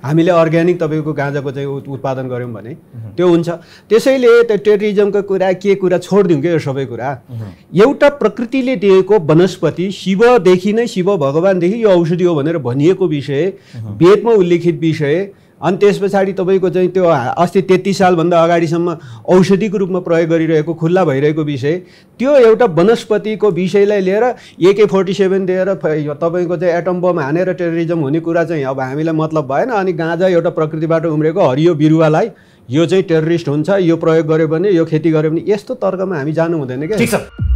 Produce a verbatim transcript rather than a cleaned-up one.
हामीले अर्ग्यानिक तपाईँको गाँजाको चाहिँ उत्पादन गऱ्यौँ भने त्यो हुन्छ। त्यसैले त्यो टेररिजमको कुरा के कुरा छोडिदिउँ क्या यो सबै कुरा। एउटा प्रकृतिले दिएको वनस्पति शिवदेखि नै शिव भगवानदेखि यो औषधि हो भनेर भनिएको विषय, वेदमा उल्लेखित विषय, अनि त्यस पछाडि तपाईँको चाहिँ त्यो अस्ति तेत्तिस सालभन्दा अगाडिसम्म औषधिको रूपमा प्रयोग गरिरहेको खुल्ला भइरहेको विषय, त्यो एउटा वनस्पतिको विषयलाई लिएर एके फोर्टी सेभेन दिएर तपाईँको चाहिँ एटम बम हानेर टेररिजम हुने कुरा चाहिँ अब हामीलाई मतलब भएन। अनि गाँजा एउटा प्रकृतिबाट उम्रेको हरियो बिरुवालाई यो चाहिँ टेररिस्ट हुन्छ, यो प्रयोग गर्यो भने, यो खेती गर्यो भने, यस्तो तर्कमा हामी जानु हुँदैन क्या। ठिक छ।